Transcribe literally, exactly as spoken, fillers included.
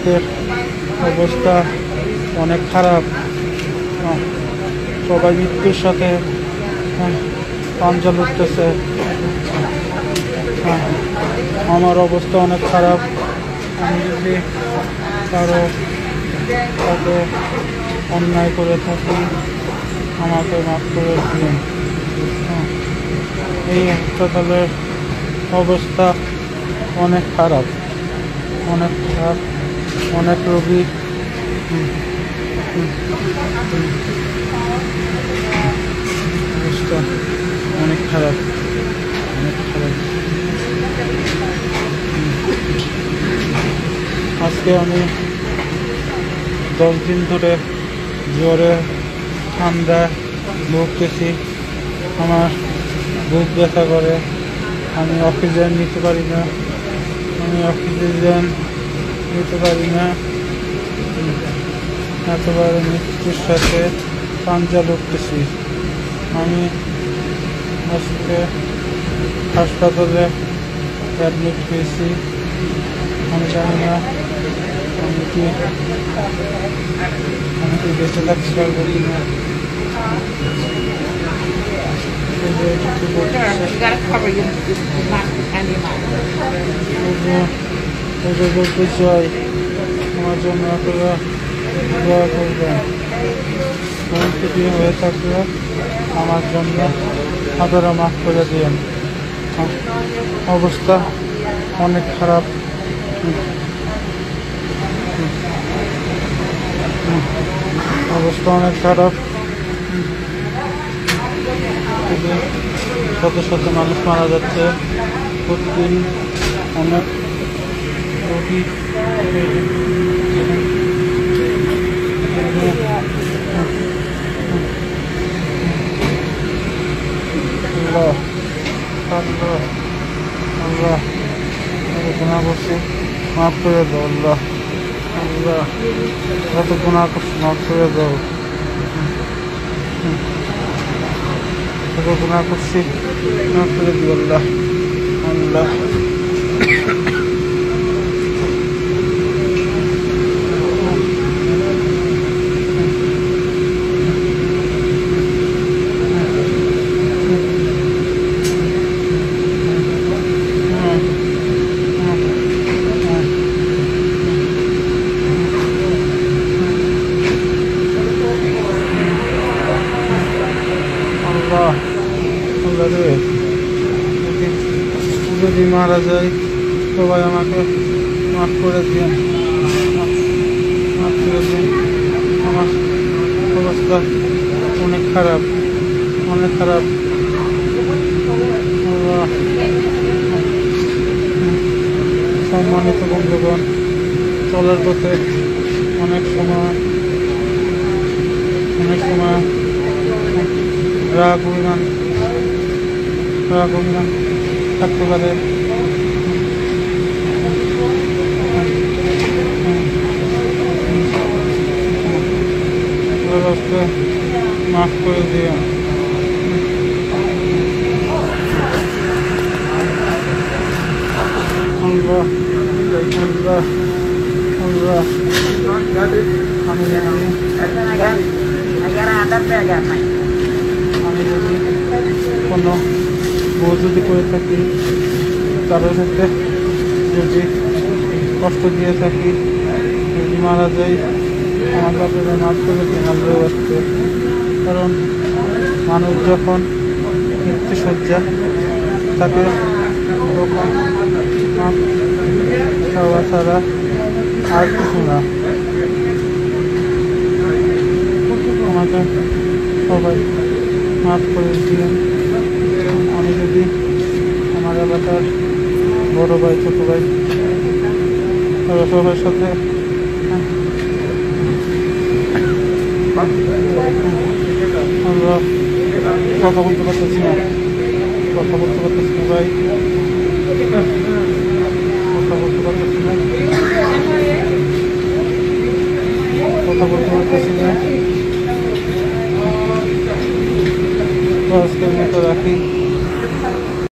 লোকের অবস্থা অনেক খারাপ। সবাই মৃত্যুর সাথে পাঞ্জা লড়তেছে। আমার অবস্থা অনেক খারাপ। আমি যদি কারো সাথে অন্যায় করে থাকি আমাকে মাফ করে দিন। এই হাসপাতালের অবস্থা অনেক খারাপ, অনেক খারাপ, অনেক রোগী অবস্থা অনেক খারাপ, অনেক খারাপ। আজকে আমি দশ দিন ধরে জ্বরে ঠান্ডা ভুগতেছি। আমার বুক ব্যথা করে, আমি অক্সিজেন নিতে পারি না, আমি অক্সিজেন নিতে পারি না। এতবার মৃত্যুর সাথে পাঞ্জা লড়তেছি। আমি আজকে হাসপাতালে অ্যাডমিট হয়েছি। আমি জানি না আমি কি আমি কি বেঁচে থাকতে পারবো কিনা। বলতে চাই আমার জন্য আপনারা দোয়া করবেন। কোন কিছু হয়ে থাকলে আমার জন্য আপনারা মাফ করে দিন। অবস্থা অনেক খারাপ, অবস্থা অনেক খারাপ। শত শত মানুষ মারা যাচ্ছে প্রতিদিন। অনেক রোগী আল্লাহ আল্লাহ আল্লাহ গুনাহ করছি, মাফ করে দাও। আল্লাহ আল্লাহ যত গুনাহ করছি মাফ করে দাও। যত গুনাহ করছি মাফ করে দিও আল্লাহ। আল্লাহ যদি মারা যায় সবাই আমাকে মাফ করে দিন, মাফ করে দিন। আমার অবস্থা অনেক খারাপ, অনেক খারাপ। সম্মানিত বন্ধুগণ, চলার পথে অনেক সময় অনেক সময় রাগ অভিমান রাগ অভিমান থাকতে পারে। মাফ করে দিও। আল্লাহ আল্লাহ আল্লাহ আমি আমি যদি কোনো ভুল যদি করে থাকি, কারোর সাথে যদি কষ্ট দিয়ে থাকি, যদি মারা যাই, আমাকে আপনারা মাফ করে দিন আল্লাহ আসতে। কারণ মানুষ যখন মৃত্যুসজ্জা থাকে তখন মাফ চাওয়া ছাড়া আর কিছু না। আমাকে সবাই মাফ করে দিন। আমি যদি আমার এলাকার বড় ভাই ছোট ভাই তারা সবার সাথে আমরা কথা বলতে পারতেছি না, কথা বলতে পারতেছি না ভাই, কথা বলতে পারতেছি না, কথা বলতে পারতেছি না। আজকের মতো রাখি।